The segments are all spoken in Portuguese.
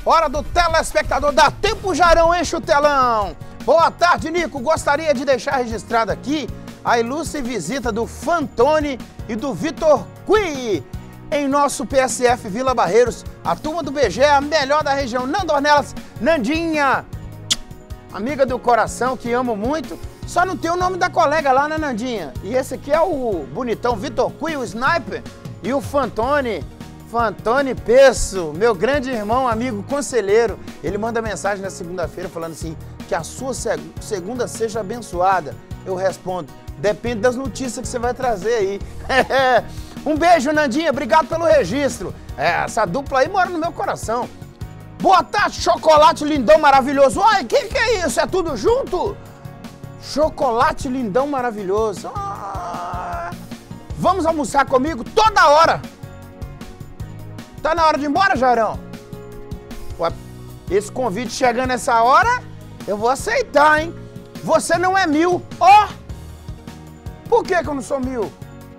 Hora do telespectador. Dá tempo, Jarão, enche o telão. Boa tarde, Nico. Gostaria de deixar registrado aqui a ilustre visita do Fantoni e do Vitor Cui em nosso PSF Vila Barreiros. A turma do BG é a melhor da região. Nando Ornelas, Nandinha, amiga do coração, que amo muito. Só não tem o nome da colega lá, né, Nandinha? E esse aqui é o bonitão Vitor Cui, o Sniper, e o Fantoni Peço, meu grande irmão, amigo, conselheiro. Ele manda mensagem na segunda-feira falando assim, que a sua segunda seja abençoada. Eu respondo, depende das notícias que você vai trazer aí. Um beijo, Nandinha, obrigado pelo registro. Essa dupla aí mora no meu coração. Boa tarde, chocolate lindão maravilhoso. Ai, que é isso? É tudo junto? Chocolate lindão maravilhoso. Vamos almoçar comigo toda hora. Tá na hora de ir embora, Jarão? Esse convite chegando nessa hora, eu vou aceitar, hein? Você não é mil. Ó! Por que eu não sou mil?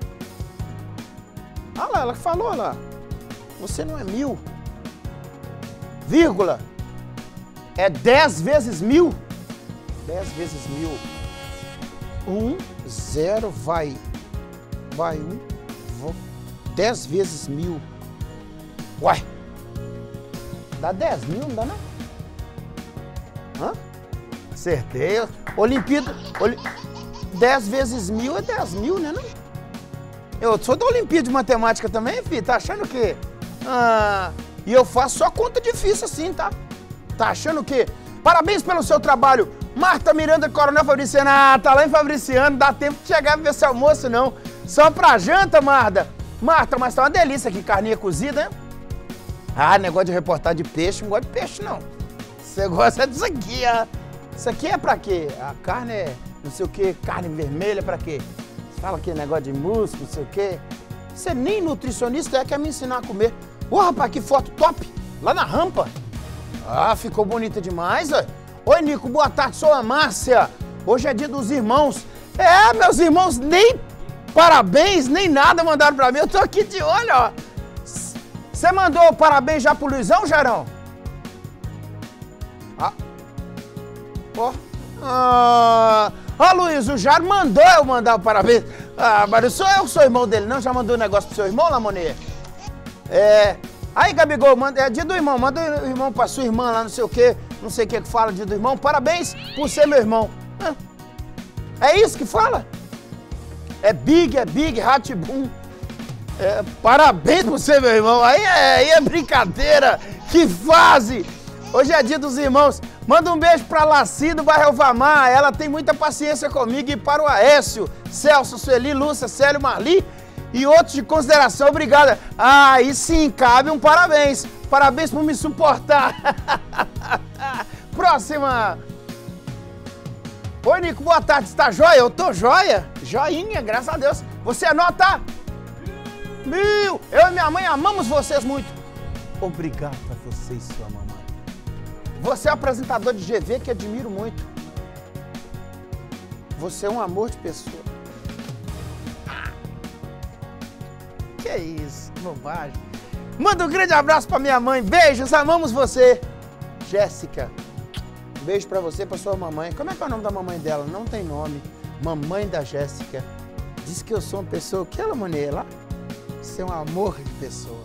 Olha lá, ela falou lá. Você não é mil. Vírgula. É 10 vezes mil. 10 vezes mil. 0, vai 10 vezes mil. Uai, dá 10 mil, não dá não? Hã? Acertei. Olimpíada, 10 vezes mil é 10 mil, né não? Eu sou da Olimpíada de Matemática também, filho, tá achando o quê? E eu faço só conta difícil assim, tá? Tá achando o quê? Parabéns pelo seu trabalho. Marta Miranda, Coronel Fabriciano. Tá lá em Fabriciano, dá tempo de chegar pra ver esse almoço não. Só pra janta, Marta. Marta, mas tá uma delícia aqui, carninha cozida, né? Negócio de reportagem de peixe, não gosto de peixe, não. Você gosta disso aqui, Isso aqui é pra quê? A carne é, não sei o quê, carne vermelha pra quê? Você fala que é negócio de músculo, não sei o quê. Você nem nutricionista quer me ensinar a comer. Ô, rapaz, que foto top! Lá na rampa. Ficou bonita demais, ó. Oi, Nico, boa tarde, sou a Márcia. Hoje é dia dos irmãos. Meus irmãos nem parabéns, nem nada mandaram pra mim. Eu tô aqui de olho, ó. Você mandou parabéns já pro Luizão, Jarão? Luiz, o Jaro mandou eu mandar o parabéns. Mas não sou eu que sou irmão dele, não? Já mandou um negócio pro seu irmão, Lamonê? Aí, Gabigol, é dia do irmão, manda o irmão pra sua irmã lá, não sei o que que fala, dia do irmão. Parabéns por ser meu irmão. É isso que fala? É Big, Ratibum. Parabéns por ser meu irmão. Aí é brincadeira. Que fase! Hoje é dia dos irmãos. Manda um beijo pra Laci do bairro Elvamar. Ela tem muita paciência comigo. E para o Aécio, Celso, Sueli, Lúcia, Célio, Marli e outros de consideração. Obrigada. Aí sim, cabe um parabéns. Parabéns por me suportar. Próxima. Oi, Nico, boa tarde. Está joia? Eu tô joia. Joinha, graças a Deus. Você anota? 1000. Eu e minha mãe amamos vocês muito. Obrigado a você e sua mamãe. Você é apresentador de GV que admiro muito. Você é um amor de pessoa. Que isso, que bobagem. Manda um grande abraço pra minha mãe. Beijos, amamos você. Jéssica, um beijo pra você e pra sua mamãe. Como é que é o nome da mamãe dela? Não tem nome. Mamãe da Jéssica. Diz que eu sou uma pessoa... Que ela, maneira lá? Você é um amor de pessoa.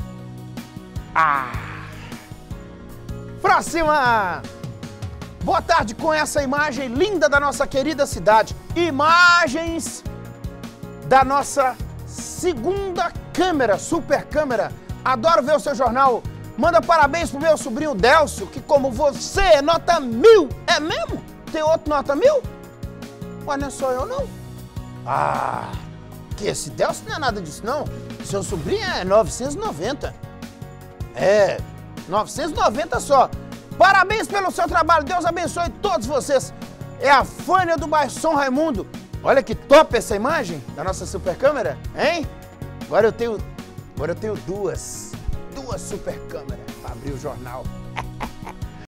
Próxima! Boa tarde com essa imagem linda da nossa querida cidade. Imagens da nossa segunda câmera, super câmera. Adoro ver o seu jornal. Manda parabéns pro meu sobrinho Delcio, que como você é nota 1000. É mesmo? Tem outro nota 1000? Mas não é só eu, não. Que esse Delcio não é nada disso, não. Seu sobrinho é 990. 990 só. Parabéns pelo seu trabalho. Deus abençoe todos vocês. É a Fânia do bairro São Raimundo. Olha que top essa imagem da nossa super câmera, hein? Agora eu tenho duas super câmeras para abrir o jornal.